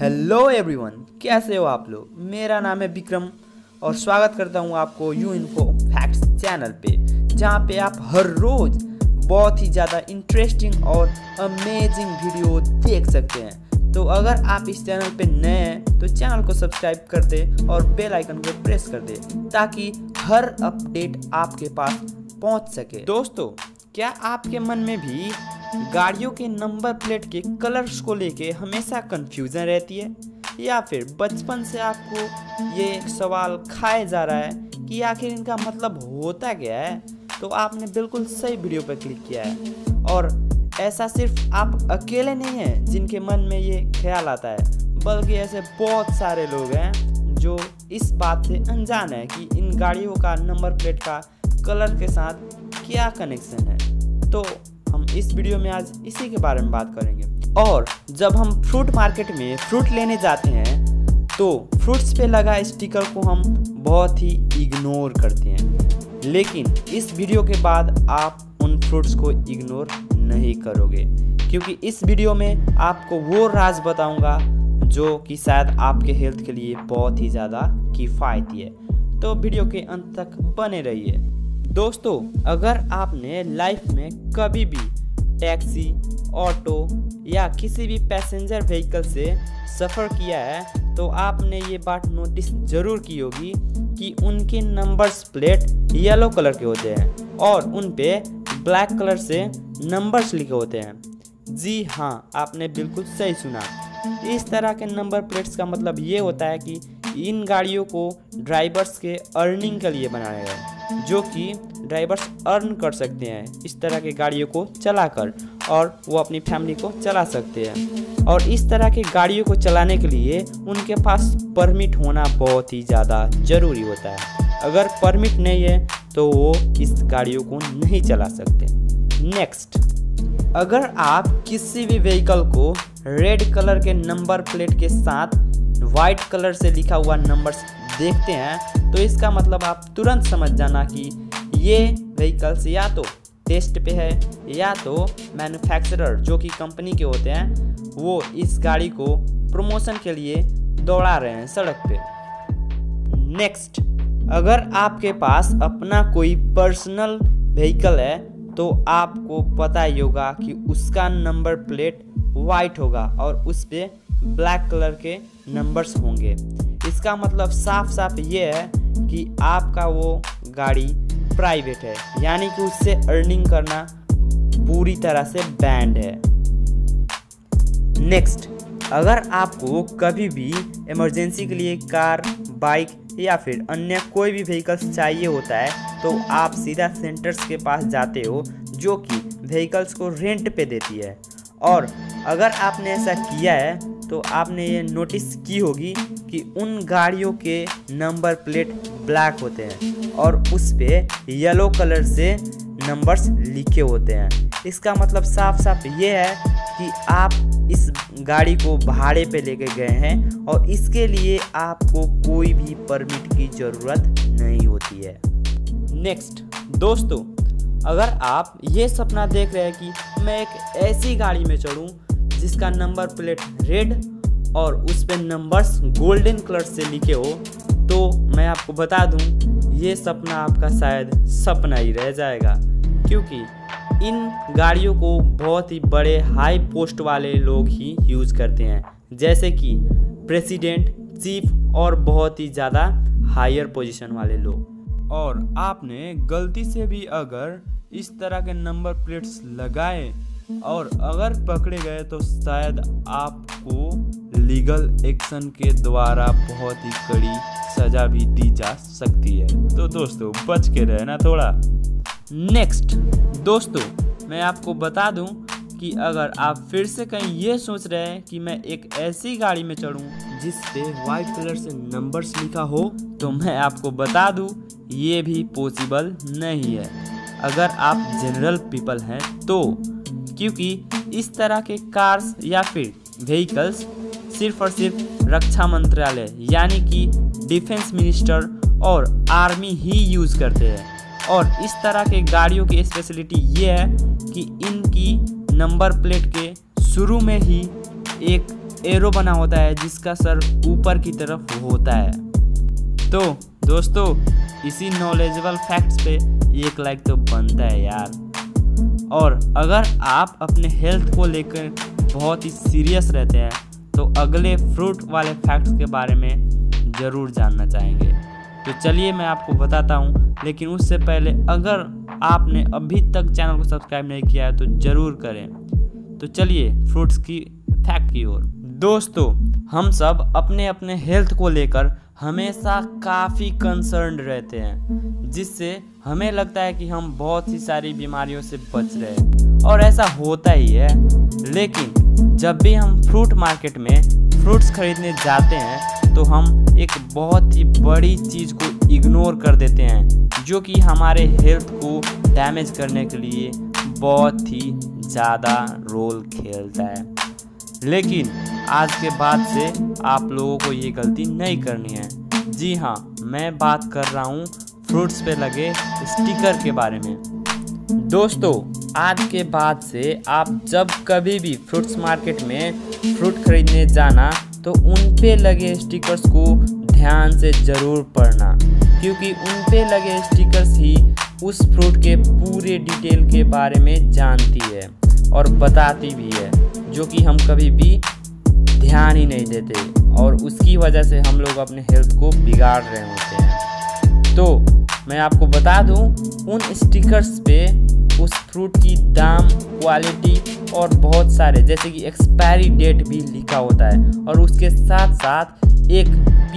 Hello everyone, कैसे हो आप लोग। मेरा नाम है विक्रम और स्वागत करता हूं आपको यू इन्फो फैक्ट्स चैनल पे, जहां पे आप हर रोज बहुत ही ज़्यादा इंटरेस्टिंग और अमेजिंग वीडियो देख सकते हैं। तो अगर आप इस चैनल पे नए हैं तो चैनल को सब्सक्राइब कर दे और बेल आइकन को प्रेस कर दे ताकि हर अपडेट आपके पास पहुंच सके। दोस्तों, क्या आपके मन में भी गाड़ियों के नंबर प्लेट के कलर्स को लेके हमेशा कंफ्यूजन रहती है, या फिर बचपन से आपको ये एक सवाल खाया जा रहा है कि आखिर इनका मतलब होता क्या है? तो आपने बिल्कुल सही वीडियो पर क्लिक किया है। और ऐसा सिर्फ आप अकेले नहीं हैं जिनके मन में ये ख्याल आता है, बल्कि ऐसे बहुत सारे लोग हैं जो इस बात से अनजान है कि इन गाड़ियों का नंबर प्लेट का कलर के साथ क्या कनेक्शन है। तो हम इस वीडियो में आज इसी के बारे में बात करेंगे। और जब हम फ्रूट मार्केट में फ्रूट लेने जाते हैं तो फ्रूट्स पे लगा स्टिकर को हम बहुत ही इग्नोर करते हैं, लेकिन इस वीडियो के बाद आप उन फ्रूट्स को इग्नोर नहीं करोगे, क्योंकि इस वीडियो में आपको वो राज बताऊंगा जो कि शायद आपके हेल्थ के लिए बहुत ही ज़्यादा किफ़ायती है। तो वीडियो के अंत तक बने रहिए। दोस्तों, अगर आपने लाइफ में कभी भी टैक्सी, ऑटो या किसी भी पैसेंजर व्हीकल से सफ़र किया है तो आपने ये बात नोटिस ज़रूर की होगी कि उनके नंबर्स प्लेट येलो कलर के होते हैं और उन पे ब्लैक कलर से नंबर्स लिखे होते हैं। जी हाँ, आपने बिल्कुल सही सुना। इस तरह के नंबर प्लेट्स का मतलब ये होता है कि इन गाड़ियों को ड्राइवर्स के अर्निंग के लिए बनाया गया है, जो कि ड्राइवर्स अर्न कर सकते हैं इस तरह के गाड़ियों को चलाकर, और वो अपनी फैमिली को चला सकते हैं। और इस तरह के गाड़ियों को चलाने के लिए उनके पास परमिट होना बहुत ही ज़्यादा ज़रूरी होता है। अगर परमिट नहीं है तो वो इस गाड़ियों को नहीं चला सकते। नेक्स्ट, अगर आप किसी भी व्हीकल को रेड कलर के नंबर प्लेट के साथ वाइट कलर से लिखा हुआ नंबर्स देखते हैं तो इसका मतलब आप तुरंत समझ जाना कि ये व्हीकल्स या तो टेस्ट पे है या तो मैन्युफैक्चरर जो कि कंपनी के होते हैं वो इस गाड़ी को प्रमोशन के लिए दौड़ा रहे हैं सड़क पे। नेक्स्ट, अगर आपके पास अपना कोई पर्सनल व्हीकल है तो आपको पता ही होगा कि उसका नंबर प्लेट वाइट होगा और उस पे ब्लैक कलर के नंबर्स होंगे। इसका मतलब साफ साफ ये है कि आपका वो गाड़ी प्राइवेट है, यानी कि उससे अर्निंग करना पूरी तरह से बैंड है। नेक्स्ट, अगर आपको कभी भी इमरजेंसी के लिए कार, बाइक या फिर अन्य कोई भी व्हीकल्स चाहिए होता है तो आप सीधा सेंटर्स के पास जाते हो जो कि व्हीकल्स को रेंट पे देती है। और अगर आपने ऐसा किया है तो आपने ये नोटिस की होगी कि उन गाड़ियों के नंबर प्लेट ब्लैक होते हैं और उस पे येलो कलर से नंबर्स लिखे होते हैं। इसका मतलब साफ साफ ये है कि आप इस गाड़ी को भाड़े पे लेके गए हैं और इसके लिए आपको कोई भी परमिट की ज़रूरत नहीं होती है। नेक्स्ट, दोस्तों, अगर आप ये सपना देख रहे हैं कि मैं एक ऐसी गाड़ी में चढ़ूं जिसका नंबर प्लेट रेड और उस पे नंबर्स गोल्डन कलर से लिखे हो, तो मैं आपको बता दूं ये सपना आपका शायद सपना ही रह जाएगा, क्योंकि इन गाड़ियों को बहुत ही बड़े हाई पोस्ट वाले लोग ही यूज़ करते हैं, जैसे कि प्रेसिडेंट, चीफ और बहुत ही ज़्यादा हायर पोजीशन वाले लोग। और आपने गलती से भी अगर इस तरह के नंबर प्लेट्स लगाए और अगर पकड़े गए तो शायद आपको लीगल एक्शन के द्वारा बहुत ही कड़ी सज़ा भी दी जा सकती है। तो दोस्तों, बच के रहना थोड़ा। नेक्स्ट, दोस्तों, मैं आपको बता दूं कि अगर आप फिर से कहीं ये सोच रहे हैं कि मैं एक ऐसी गाड़ी में चढ़ूं जिस पे वाइट कलर से नंबर्स लिखा हो, तो मैं आपको बता दूं ये भी पॉसिबल नहीं है अगर आप जनरल पीपल हैं तो, क्योंकि इस तरह के कार्स या फिर व्हीकल्स सिर्फ और सिर्फ रक्षा मंत्रालय यानी कि डिफेंस मिनिस्टर और आर्मी ही यूज़ करते हैं। और इस तरह के गाड़ियों की स्पेशलिटी ये है कि इनकी नंबर प्लेट के शुरू में ही एक एरो बना होता है जिसका सर ऊपर की तरफ होता है। तो दोस्तों, इसी नॉलेजेबल फैक्ट्स पे 1 लाइक तो बनता है यार। और अगर आप अपने हेल्थ को लेकर बहुत ही सीरियस रहते हैं तो अगले फ्रूट वाले फैक्ट्स के बारे में ज़रूर जानना चाहेंगे। तो चलिए मैं आपको बताता हूँ, लेकिन उससे पहले अगर आपने अभी तक चैनल को सब्सक्राइब नहीं किया है तो ज़रूर करें। तो चलिए फ्रूट्स की फैक्ट की ओर। दोस्तों, हम सब अपने अपने हेल्थ को लेकर हमेशा काफ़ी कंसर्न्ड रहते हैं, जिससे हमें लगता है कि हम बहुत सी सारी बीमारियों से बच रहे हैं, और ऐसा होता ही है। लेकिन जब भी हम फ्रूट मार्केट में फ्रूट्स खरीदने जाते हैं तो हम एक बहुत ही बड़ी चीज़ को इग्नोर कर देते हैं, जो कि हमारे हेल्थ को डैमेज करने के लिए बहुत ही ज़्यादा रोल खेलता है। लेकिन आज के बाद से आप लोगों को ये गलती नहीं करनी है। जी हाँ, मैं बात कर रहा हूँ फ्रूट्स पे लगे स्टिकर के बारे में। दोस्तों, आज के बाद से आप जब कभी भी फ्रूट्स मार्केट में फ्रूट खरीदने जाना तो उन पे लगे स्टिकर्स को ध्यान से ज़रूर पढ़ना, क्योंकि उन पे लगे स्टिकर्स ही उस फ्रूट के पूरे डिटेल के बारे में जानती है और बताती भी है, जो कि हम कभी भी ध्यान ही नहीं देते, और उसकी वजह से हम लोग अपने हेल्थ को बिगाड़ रहे होते हैं। तो मैं आपको बता दूं, उन स्टिकर्स पे उस फ्रूट की दाम, क्वालिटी और बहुत सारे जैसे कि एक्सपायरी डेट भी लिखा होता है, और उसके साथ साथ एक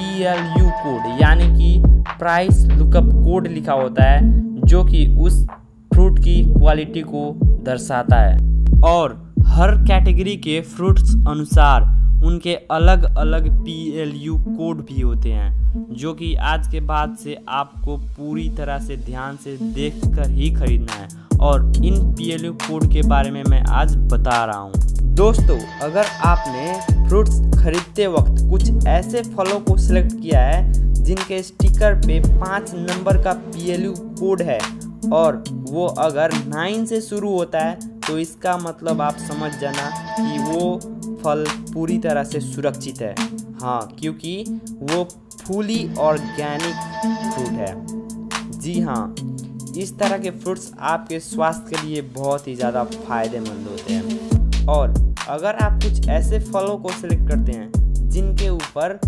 PLU कोड यानी कि प्राइस लुकअप कोड लिखा होता है, जो कि उस फ्रूट की क्वालिटी को दर्शाता है। और हर कैटेगरी के फ्रूट्स अनुसार उनके अलग अलग PLU कोड भी होते हैं, जो कि आज के बाद से आपको पूरी तरह से ध्यान से देखकर ही खरीदना है, और इन PLU कोड के बारे में मैं आज बता रहा हूँ। दोस्तों, अगर आपने फ्रूट्स खरीदते वक्त कुछ ऐसे फलों को सिलेक्ट किया है जिनके स्टिकर पे 5 नंबर का PLU कोड है और वो अगर 9 से शुरू होता है, तो इसका मतलब आप समझ जाना कि वो फल पूरी तरह से सुरक्षित है। हाँ, क्योंकि वो फुली ऑर्गेनिक फ्रूट है। जी हाँ, इस तरह के फ्रूट्स आपके स्वास्थ्य के लिए बहुत ही ज़्यादा फायदेमंद होते हैं। और अगर आप कुछ ऐसे फलों को सिलेक्ट करते हैं जिनके ऊपर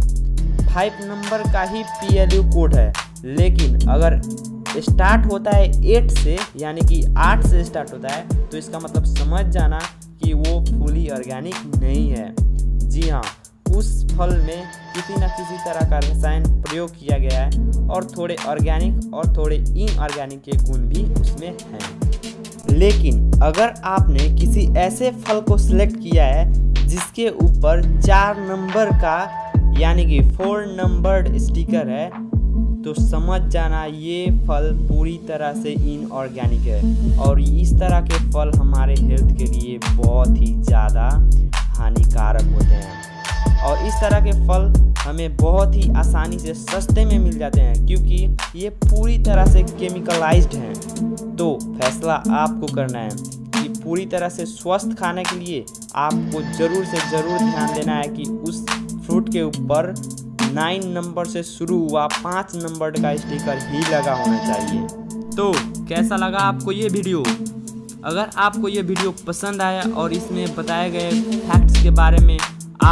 5 नंबर का ही PLU कोड है, लेकिन अगर स्टार्ट होता है 8 से, यानी कि 8 से स्टार्ट होता है, तो इसका मतलब समझ जाना कि वो फुली ऑर्गेनिक नहीं है। जी हाँ, उस फल में किसी न किसी तरह का रसायन प्रयोग किया गया है, और थोड़े ऑर्गेनिक और थोड़े इनऑर्गेनिक के गुण भी उसमें हैं। लेकिन अगर आपने किसी ऐसे फल को सिलेक्ट किया है जिसके ऊपर 4 नंबर का यानी कि 4 नंबर्ड स्टिकर है, तो समझ जाना ये फल पूरी तरह से इनऑर्गेनिक है, और इस तरह के फल हमारे हेल्थ के लिए बहुत ही ज़्यादा हानिकारक होते हैं। और इस तरह के फल हमें बहुत ही आसानी से सस्ते में मिल जाते हैं, क्योंकि ये पूरी तरह से केमिकलाइज्ड हैं। तो फैसला आपको करना है कि पूरी तरह से स्वस्थ खाने के लिए आपको ज़रूर से ज़रूर ध्यान देना है कि उस फ्रूट के ऊपर 9 नंबर से शुरू हुआ 5 नंबर का स्टिकर ही लगा होना चाहिए। तो कैसा लगा आपको ये वीडियो? अगर आपको ये वीडियो पसंद आया और इसमें बताए गए फैक्ट्स के बारे में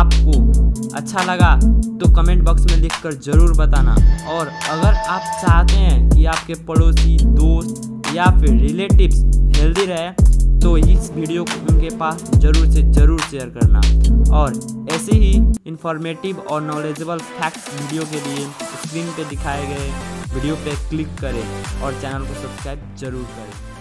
आपको अच्छा लगा तो कमेंट बॉक्स में लिखकर ज़रूर बताना। और अगर आप चाहते हैं कि आपके पड़ोसी, दोस्त या फिर रिलेटिव्स हेल्दी रहे, तो इस वीडियो को उनके पास ज़रूर से ज़रूर शेयर करना। और ऐसे ही इंफॉर्मेटिव और नॉलेजेबल फैक्ट्स वीडियो के लिए स्क्रीन पे दिखाए गए वीडियो पे क्लिक करें और चैनल को सब्सक्राइब ज़रूर करें।